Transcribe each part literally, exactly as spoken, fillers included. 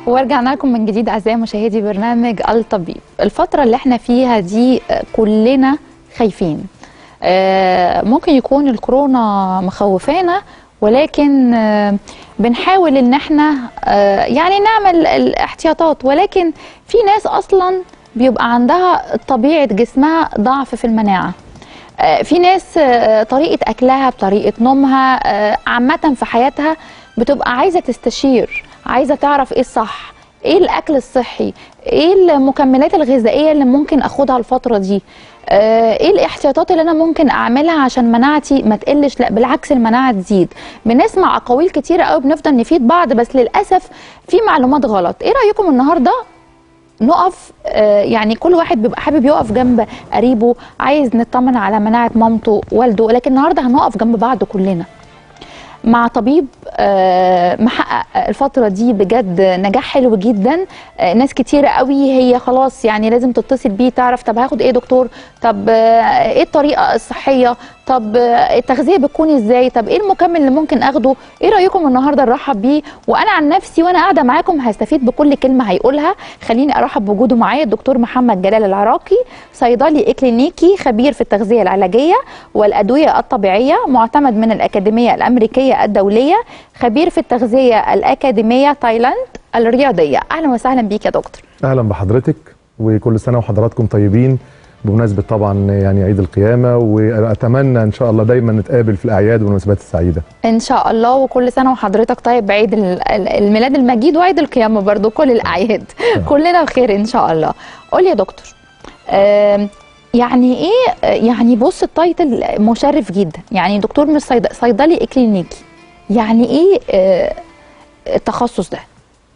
ورجعنا لكم من جديد اعزائي مشاهدي برنامج الطبيب. الفتره اللي احنا فيها دي كلنا خايفين، ممكن يكون الكورونا مخوفانا، ولكن بنحاول ان احنا يعني نعمل الاحتياطات، ولكن في ناس اصلا بيبقى عندها طبيعه جسمها ضعف في المناعه، في ناس طريقه اكلها بطريقه نومها عامه في حياتها بتبقى عايزه تستشير، عايزه تعرف ايه الصح، ايه الاكل الصحي، ايه المكملات الغذائيه اللي ممكن اخدها الفتره دي، ايه الاحتياطات اللي انا ممكن اعملها عشان مناعتي ما تقلش، لا بالعكس المناعه تزيد. بنسمع اقاويل كتيره قوي، بنفضل نفيد بعض، بس للاسف في معلومات غلط. ايه رايكم النهارده نقف آه يعني كل واحد بيبقى حابب يقف جنب قريبه، عايز نطمن على مناعه مامته والده، لكن النهارده هنقف جنب بعض كلنا مع طبيب آه محقق الفترة دي بجد نجاح حلو جدا. آه ناس كتيرة قوي هي خلاص يعني لازم تتصل بيه تعرف طب هاخد ايه دكتور، طب آه ايه الطريقة الصحية، طب آه التغذية بتكون ازاي، طب ايه المكمل اللي ممكن اخده. ايه رأيكم النهاردة نرحب بيه، وانا عن نفسي وانا قاعدة معاكم هستفيد بكل كلمة هيقولها. خليني ارحب بوجوده معايا الدكتور محمد جلال العراقي، صيدلي اكلينيكي خبير في التغذية العلاجية والأدوية الطبيعية، معتمد من الأكاديمية الأمريكية الدولية، خبير في التغذية الأكاديمية تايلاند الرياضية. أهلا وسهلا بيك يا دكتور. أهلا بحضرتك، وكل سنة وحضراتكم طيبين بمناسبة طبعا يعني عيد القيامة، وأتمنى إن شاء الله دايما نتقابل في الأعياد والمناسبات السعيدة إن شاء الله. وكل سنة وحضرتك طيب بعيد الميلاد المجيد وعيد القيامة برضو، كل الأعياد كلنا بخير إن شاء الله. قول يا دكتور آه يعني ايه، يعني بص التايتل مشرف جدا، يعني دكتور مش صيدلي اكلينيكي، يعني ايه آه التخصص ده؟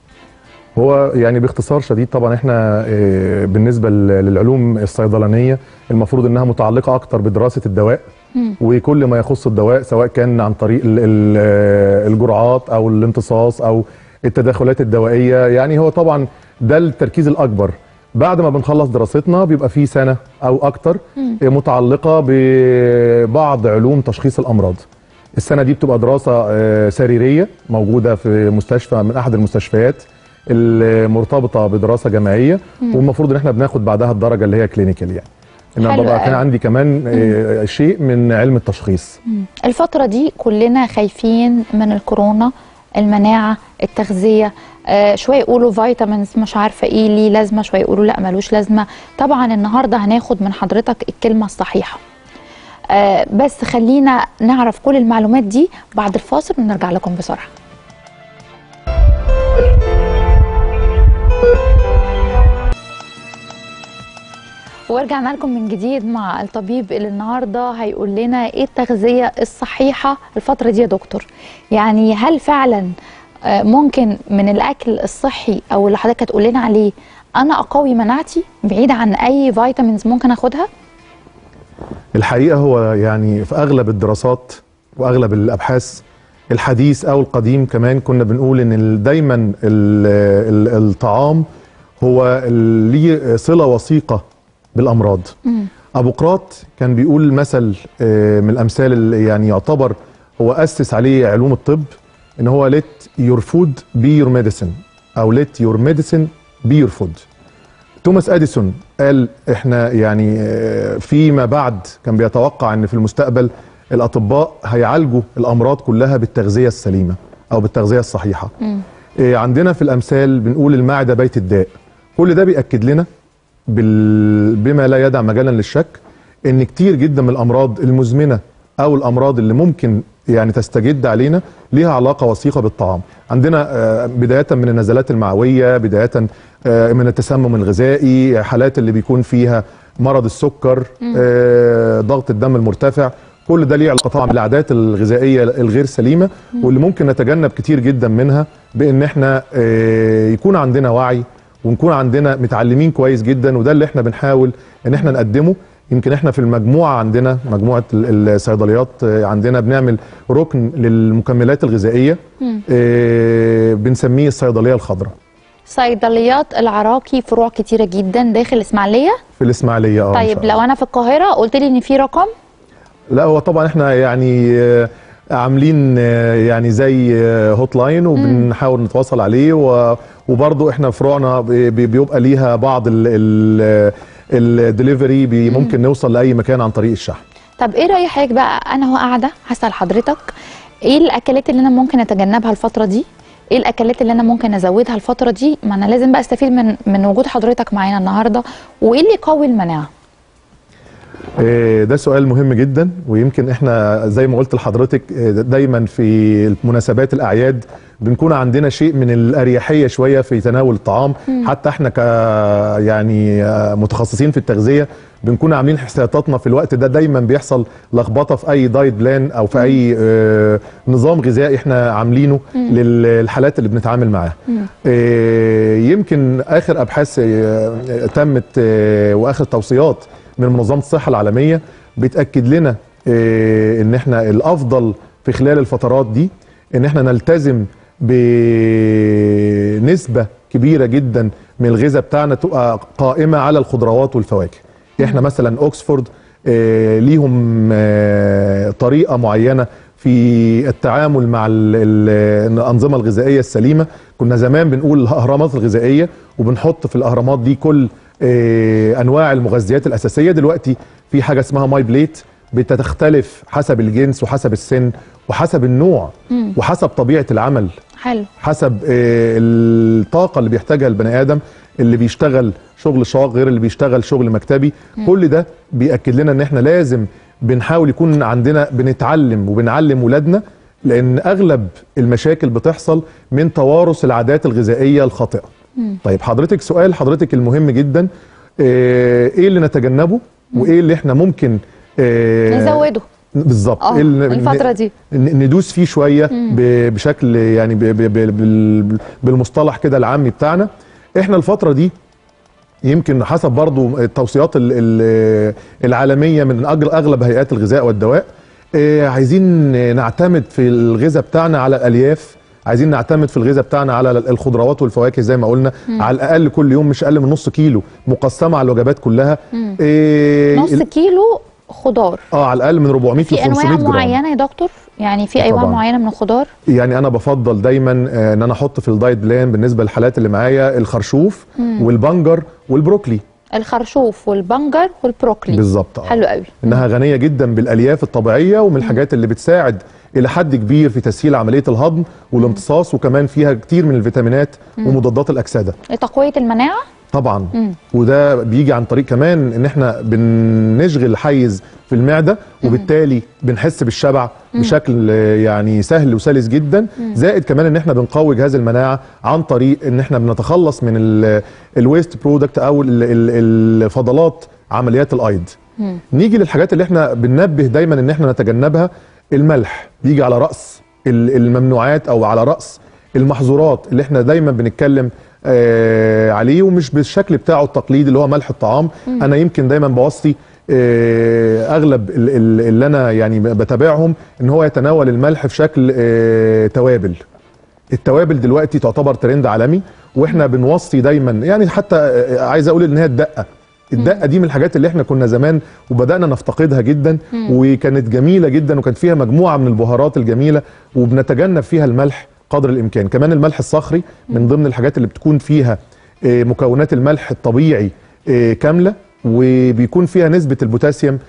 هو يعني باختصار شديد طبعا احنا آه بالنسبه للعلوم الصيدلانيه المفروض انها متعلقه اكتر بدراسه الدواء م. وكل ما يخص الدواء، سواء كان عن طريق الجرعات او الامتصاص او التداخلات الدوائيه، يعني هو طبعا ده التركيز الاكبر. بعد ما بنخلص دراستنا بيبقى في سنة أو أكتر متعلقة ببعض علوم تشخيص الأمراض. السنة دي بتبقى دراسة سريرية موجودة في مستشفى من أحد المستشفيات المرتبطة بدراسة جامعية، والمفروض إن احنا بناخد بعدها الدرجة اللي هي كلينيكال. يعني إن ببقى كان عندي كمان مم. شيء من علم التشخيص. مم. الفترة دي كلنا خايفين من الكورونا، المناعة، التغذية، آه شوية يقولوا فيتامينز مش عارفة ايه ليه لازمة، شوية يقولوا لا ملوش لازمة. طبعا النهاردة هناخد من حضرتك الكلمة الصحيحة، آه بس خلينا نعرف كل المعلومات دي بعد الفاصل ونرجع لكم بسرعة. ورجعنا لكم من جديد مع الطبيب اللي النهارده هيقول لنا ايه التغذية الصحيحة الفترة دي يا دكتور. يعني هل فعلا ممكن من الاكل الصحي او اللي حضرتك هتقول لنا عليه انا اقوي مناعتي بعيد عن اي فيتامينز ممكن اخدها؟ الحقيقه هو يعني في اغلب الدراسات واغلب الابحاث الحديث او القديم كمان كنا بنقول ان دايما الطعام هو ليه صله وثيقه بالامراض. مم. ابوقراط كان بيقول مثل من الامثال اللي يعني يعتبر هو اسس عليه علوم الطب، ان هو let your food be your medicine او let your medicine be your food. توماس اديسون قال احنا يعني فيما بعد كان بيتوقع ان في المستقبل الاطباء هيعالجوا الامراض كلها بالتغذيه السليمه او بالتغذيه الصحيحه. م. عندنا في الامثال بنقول المعده بيت الداء. كل ده بيأكد لنا بما لا يدع مجالا للشك ان كتير جدا من الامراض المزمنه او الامراض اللي ممكن يعني تستجد علينا ليها علاقه وثيقه بالطعام. عندنا بدايه من النزلات المعويه، بدايه من التسمم الغذائي، حالات اللي بيكون فيها مرض السكر، ضغط الدم المرتفع، كل ده ليه علاقه طبعا بالعادات الغذائيه الغير سليمه، واللي ممكن نتجنب كتير جدا منها بان احنا يكون عندنا وعي ونكون عندنا متعلمين كويس جدا، وده اللي احنا بنحاول ان احنا نقدمه. يمكن احنا في المجموعه عندنا مجموعه الصيدليات عندنا بنعمل ركن للمكملات الغذائيه اه بنسميه الصيدليه الخضراء. صيدليات العراقي فروع كتيره جدا داخل الاسماعيليه؟ في الاسماعيليه اه. طيب لو انا في القاهره قلت لي ان في رقم؟ لا هو طبعا احنا يعني عاملين يعني زي هوت لاين وبنحاول نتواصل عليه، وبرضه احنا فروعنا بيبقى ليها بعض الدليفري، ممكن نوصل لاي مكان عن طريق الشحن. طب ايه راي حضرتك بقى، انا هو قاعده هسال حضرتك ايه الاكلات اللي انا ممكن اتجنبها الفتره دي؟ ايه الاكلات اللي انا ممكن ازودها الفتره دي؟ ما انا لازم بقى استفيد من من وجود حضرتك معانا النهارده. وايه اللي يقوي المناعه؟ ده سؤال مهم جدا، ويمكن احنا زي ما قلت لحضرتك دايما في مناسبات الاعياد بنكون عندنا شيء من الاريحيه شويه في تناول الطعام. مم. حتى احنا ك يعني متخصصين في التغذيه بنكون عاملين احتياطاتنا في الوقت ده. دايما بيحصل لخبطه في اي دايت بلان او في اي اه نظام غذائي احنا عاملينه مم. للحالات اللي بنتعامل معاها. اه يمكن اخر ابحاث اه تمت اه واخر توصيات من منظمه الصحه العالميه بتاكد لنا اه ان احنا الافضل في خلال الفترات دي ان احنا نلتزم بنسبه كبيره جدا من الغذاء بتاعنا تبقى قائمه على الخضروات والفواكه. احنا مثلا اوكسفورد آه ليهم آه طريقه معينه في التعامل مع ال ال الانظمه الغذائيه السليمه. كنا زمان بنقول الاهرامات الغذائيه وبنحط في الاهرامات دي كل آه انواع المغذيات الاساسيه. دلوقتي في حاجه اسمها ماي بليت بتختلف حسب الجنس وحسب السن وحسب النوع مم. وحسب طبيعه العمل. حلو. حسب آه الطاقه اللي بيحتاجها البني ادم، اللي بيشتغل شغل شاق غير اللي بيشتغل شغل مكتبي. مم. كل ده بيأكد لنا ان احنا لازم بنحاول يكون عندنا بنتعلم وبنعلم ولادنا، لان اغلب المشاكل بتحصل من توارث العادات الغذائيه الخاطئه. مم. طيب حضرتك سؤال حضرتك المهم جدا، اه ايه اللي نتجنبه وايه اللي احنا ممكن اه نزوده بالظبط اه الفتره دي ندوس فيه شويه بشكل يعني ب ب ب بالمصطلح كده العامي بتاعنا. احنا الفتره دي يمكن حسب برضو التوصيات العالمية من أغلب هيئات الغذاء والدواء عايزين نعتمد في الغذاء بتاعنا على الألياف، عايزين نعتمد في الغذاء بتاعنا على الخضروات والفواكه زي ما قلنا. مم. على الأقل كل يوم مش أقل من نص كيلو مقسمة على الوجبات كلها. إيه نص كيلو خضار اه على الاقل من أربعمية ل خمسمية جرام. في انواع معينه يا دكتور؟ يعني في انواع معينه من الخضار؟ يعني انا بفضل دايما ان انا احط في الدايت بلان بالنسبه للحالات اللي معايا الخرشوف مم. والبنجر والبروكلي. الخرشوف والبنجر والبروكلي بالظبط. حلو قوي. انها غنيه جدا بالالياف الطبيعيه ومن الحاجات اللي بتساعد الى حد كبير في تسهيل عمليه الهضم والامتصاص، وكمان فيها كتير من الفيتامينات مم. ومضادات الاكسده لتقويه المناعه طبعا. مم. وده بيجي عن طريق كمان ان احنا بنشغل حيز في المعده وبالتالي بنحس بالشبع مم. بشكل يعني سهل وسلس جدا. مم. زائد كمان ان احنا بنقوي جهاز المناعه عن طريق ان احنا بنتخلص من الويست برودكت او الفضلات عمليات الايض. مم. نيجي للحاجات اللي احنا بننبه دايما ان احنا نتجنبها. الملح بيجي على راس الممنوعات او على راس المحظورات اللي احنا دايما بنتكلم آه عليه، ومش بالشكل بتاعه التقليدي اللي هو ملح الطعام. مم. انا يمكن دايما بوصي آه اغلب اللي انا يعني بتابعهم ان هو يتناول الملح في شكل آه توابل. التوابل دلوقتي تعتبر ترند عالمي، واحنا بنوصي دايما يعني حتى آه عايز اقول ان هي الدقه الدقه دي من الحاجات اللي احنا كنا زمان وبدانا نفتقدها جدا. مم. وكانت جميله جدا وكانت فيها مجموعه من البهارات الجميله وبنتجنب فيها الملح قدر الامكان. كمان الملح الصخري من ضمن الحاجات اللي بتكون فيها مكونات الملح الطبيعي كامله، وبيكون فيها نسبه البوتاسيوم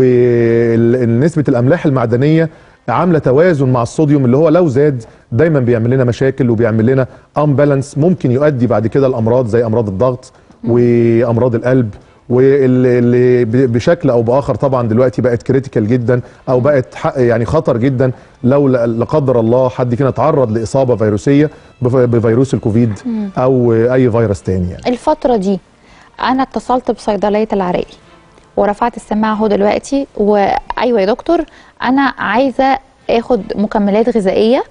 ونسبه الاملاح المعدنيه عامله توازن مع الصوديوم اللي هو لو زاد دايما بيعمل لنا مشاكل وبيعمل لنا امبالانس ممكن يؤدي بعد كده لامراض زي امراض الضغط وامراض القلب، واللي بشكل او باخر طبعا دلوقتي بقت كريتيكال جدا او بقت يعني خطر جدا لو لا قدر الله حد فينا تعرض لاصابه فيروسيه بفيروس الكوفيد او اي فيروس تاني. يعني الفتره دي انا اتصلت بصيدليه العراقي ورفعت السماعه اهو دلوقتي، وايوه يا دكتور انا عايزه اخد مكملات غذائيه.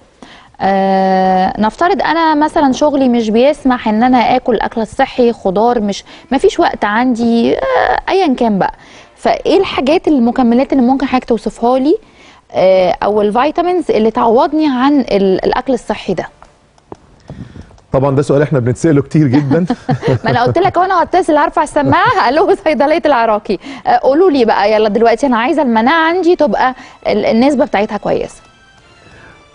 آه نفترض انا مثلا شغلي مش بيسمح ان انا اكل الاكل الصحي خضار، مش مفيش وقت عندي آه ايا كان بقى، فايه الحاجات المكملات اللي ممكن حضرتك توصفها لي آه او الفيتامينز اللي تعوضني عن الاكل الصحي ده؟ طبعا ده سؤال احنا بنتساله كتير جدا. ما انا قلت لك وانا هتصل ارفع السماعه الو صيدليه العراقي، آه قولوا لي بقى يلا دلوقتي انا عايزه المناعه عندي تبقى النسبه بتاعتها كويسه.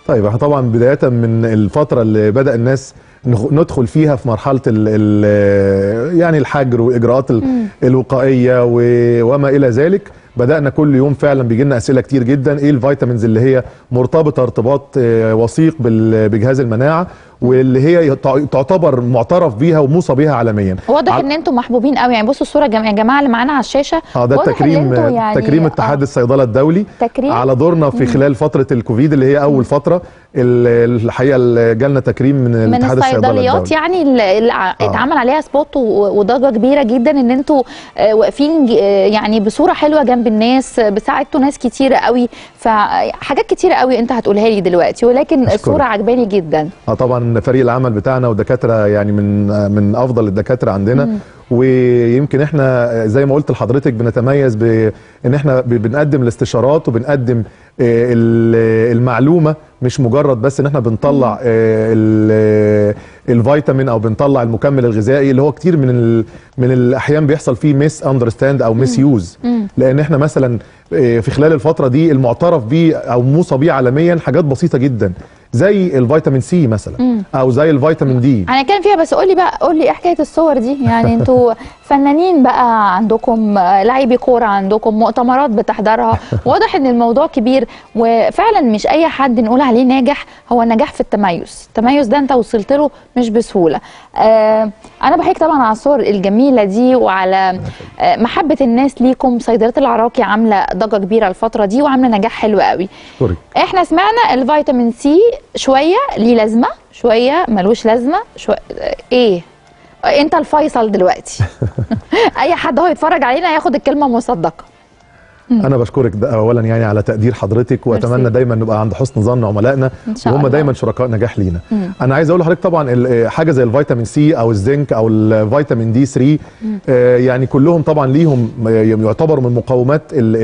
طيب احنا طبعا بدايه من الفتره اللي بدا الناس ندخل فيها في مرحله ال ال يعني الحجر والاجراءات الوقائيه وما الى ذلك، بدأنا كل يوم فعلا بيجي لنا اسئله كتير جدا ايه الفيتامينز اللي هي مرتبطه ارتباط وثيق بجهاز المناعه واللي هي تعتبر معترف بيها وموصى بيها عالميا. واضح ع... ان انتم محبوبين قوي يعني. بصوا الصوره يا جماعه اللي معانا على الشاشه. اه ده التكريم يعني تكريم اتحاد آه. الصيدله الدولي تكريم على دورنا في خلال فتره الكوفيد اللي هي اول فتره الحقيقه اللي جالنا تكريم من, من اتحاد الصيدله الدولي. من الصيدليات يعني اللي آه. اتعمل عليها سبوت وضجه كبيره جدا ان انتم واقفين يعني بصوره حلوه جنب الناس، بساعدتوا ناس كتيره قوي، فحاجات كتيره قوي انت هتقولها لي دلوقتي، ولكن أشكرك. الصوره عجباني جدا. اه طبعا فريق العمل بتاعنا ودكاتره يعني من من افضل الدكاتره عندنا. مم. ويمكن احنا زي ما قلت لحضرتك بنتميز بان احنا بنقدم الاستشارات وبنقدم المعلومه، مش مجرد بس ان احنا بنطلع الفيتامين او بنطلع المكمل الغذائي اللي هو كتير من من الاحيان بيحصل فيه ميس اندرستاند او ميس يوز، لان احنا مثلا في خلال الفتره دي المعترف بيه او موصى بيه عالميا حاجات بسيطه جدا زي الفيتامين سي مثلا مم. او زي الفيتامين دي. انا كان فيها، بس قول لي بقى قول لي ايه حكايه الصور دي؟ يعني انتوا فنانين بقى، عندكم لاعبي كوره، عندكم مؤتمرات بتحضرها، واضح ان الموضوع كبير، وفعلا مش اي حد نقول عليه ناجح، هو النجاح في التميز. التميز ده انت وصلت له مش بسهوله. آه انا بحكي طبعا على الصور الجميله دي وعلى آه محبه الناس ليكم. صيدليه العراقي عامله ضجه كبيره الفتره دي وعامله نجاح حلو قوي. سوري. احنا سمعنا الفيتامين سي شويه ليه لازمه، شويه ملوش لازمه، شويه ايه؟ انت الفيصل دلوقتي. اي حد هو يتفرج علينا ياخد الكلمه مصدقه. انا بشكرك اولا يعني على تقدير حضرتك، واتمنى دايما نبقى عند حسن ظن عملائنا وهم دايما شركاء نجاح لينا. مم. انا عايز اقول لحضرتك طبعا حاجه زي الفيتامين سي او الزنك او الفيتامين دي ثلاثة آه يعني كلهم طبعا ليهم يعتبروا من مقومات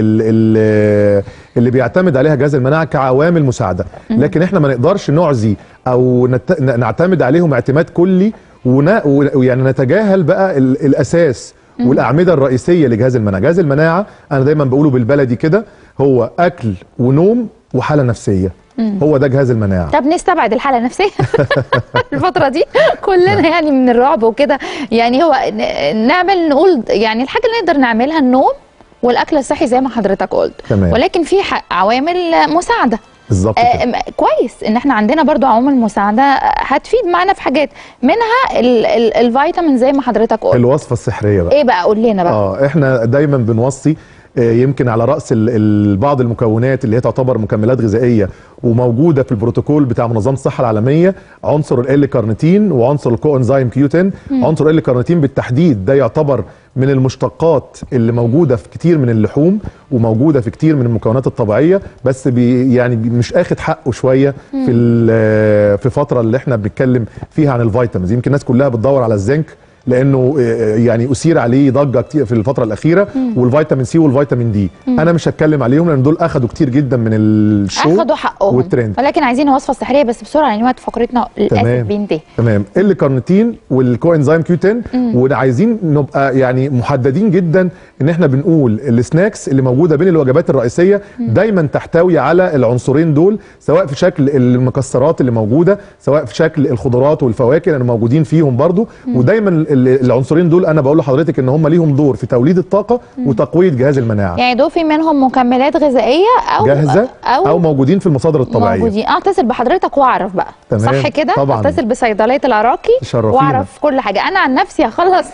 اللي, اللي بيعتمد عليها جهاز المناعه كعوامل مساعده، لكن احنا ما نقدرش نعزي او نعتمد عليهم اعتماد كلي ويعني نتجاهل بقى الاساس والاعمده الرئيسيه لجهاز المناعه. جهاز المناعه انا دايما بقوله بالبلدي كده هو اكل ونوم وحاله نفسيه. مم. هو ده جهاز المناعه. طب نستبعد الحاله النفسيه الفتره دي كلنا يعني من الرعب وكده، يعني هو نعمل نقول يعني الحاجه اللي نقدر نعملها النوم والاكل الصحي زي ما حضرتك قلت. تمام. ولكن في عوامل مساعده بالظبط. آه كويس ان احنا عندنا برضو عوامل مساعده هتفيد معانا في حاجات منها ال ال الفيتامين زي ما حضرتك قلت. الوصفه السحريه بقى ايه بقى؟ قول لنا بقى. اه احنا دايما بنوصي يمكن على راس ال ال بعض المكونات اللي هي تعتبر مكملات غذائيه وموجوده في البروتوكول بتاع منظمه الصحه العالميه، عنصر ال كارنيتين وعنصر الكو انزيم كيو عشرة. عنصر ال كارنيتين بالتحديد ده يعتبر من المشتقات اللي موجوده في كتير من اللحوم وموجوده في كتير من المكونات الطبيعيه، بس بي يعني مش اخد حقه شويه في في فتره اللي احنا بنتكلم فيها عن الفيتامينز. يمكن الناس كلها بتدور على الزنك لانه يعني اثير عليه ضجه كتير في الفتره الاخيره، مم. والفيتامين سي والفيتامين دي. مم. انا مش هتكلم عليهم لان دول اخدوا كتير جدا من الشو اخدوا حقهم والترند، ولكن عايزين وصفه سحريه بس بسرعه لان وقت فقرتنا للاسف بينتهي. تمام. ال كارنيتين والكو انزيم كيو عشرة، وعايزين نبقى يعني محددين جدا ان احنا بنقول السناكس اللي موجوده بين الوجبات الرئيسيه مم. دايما تحتوي على العنصرين دول، سواء في شكل المكسرات اللي موجوده سواء في شكل الخضروات والفواكه اللي موجودين فيهم برضو. مم. ودايما العنصرين دول انا بقول لحضرتك ان هم ليهم دور في توليد الطاقه مم. وتقويه جهاز المناعه. يعني دول في منهم مكملات غذائيه او جاهزه او, أو موجودين في المصادر الطبيعيه. موجودين. اتصل بحضرتك واعرف بقى. تمام. صح كده؟ طبعا. اتصل بصيدليه العراقي واعرف كل حاجه. انا عن نفسي هخلص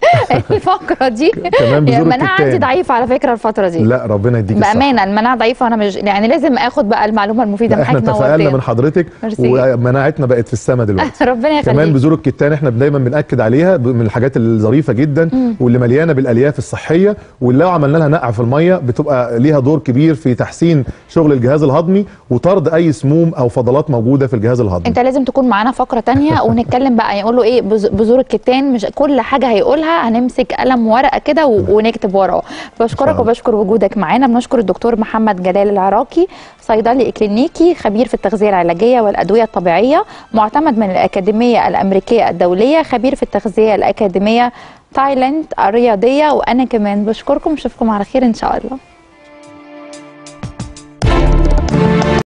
الفقره دي. تمام. المناعه عندي ضعيفه على فكره الفتره دي. لا ربنا يديك الصحه. بامانه المناعه ضعيفه وانا مش يعني لازم اخد بقى المعلومه المفيده معاك. احنا تفائلنا من حضرتك ومناعتنا بقت في السماء دلوقتي. ربنا يخليك. كمان بذور الكتان احنا دايما بناكد عليها من الحاجات الظريفه جدا مم. واللي مليانه بالالياف الصحيه، واللي لو عملنا لها نقع في الميه بتبقى ليها دور كبير في تحسين شغل الجهاز الهضمي وطرد اي سموم او فضلات موجوده في الجهاز الهضمي. انت لازم تكون معانا فقره ثانيه ونتكلم بقى يقول له ايه بذور الكتان، مش كل حاجه هيقولها هنمسك قلم ورقه كده ونكتب وراه. بشكرك وبشكر وجودك معانا. بنشكر الدكتور محمد جلال العراقي، صيدلي اكلينيكي خبير في التغذيه العلاجيه والادويه الطبيعيه، معتمد من الاكاديميه الامريكيه الدوليه، خبير في التغذيه الاكاديميه تايلاند الرياضيه. وانا كمان بشكركم، اشوفكم على خير ان شاء الله.